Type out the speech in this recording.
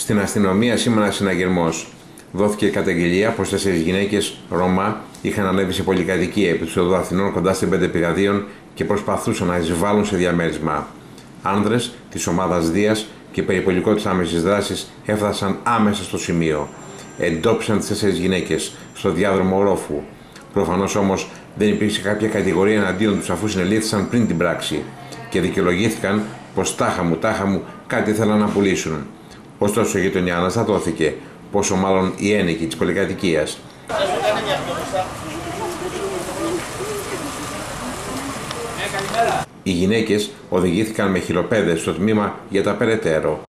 Στην αστυνομία σήμερα συναγερμός. Δόθηκε καταγγελία πως 4 γυναίκες Ρωμά είχαν ανέβει σε πολυκατοικία επί του Αθηνών κοντά στην 5 Πηγαδίων και προσπαθούσαν να εισβάλλουν σε διαμέρισμα. Άνδρες της ομάδας Δίας και περιπολικό της άμεσης δράσης έφτασαν άμεσα στο σημείο. Εντόπισαν τις 4 γυναίκες στο διάδρομο ορόφου. Προφανώς όμως δεν υπήρξε κάποια κατηγορία εναντίον τους αφού συνελήφθησαν πριν την πράξη και δικαιολογήθηκαν πως τάχα μου κάτι ήθελαν να πουλήσουν. Ωστόσο η γειτονιά αναστατώθηκε, πόσο μάλλον οι ένοικοι της πολυκατοικίας. Οι γυναίκες οδηγήθηκαν με χειροπέδες στο τμήμα για τα περαιτέρω.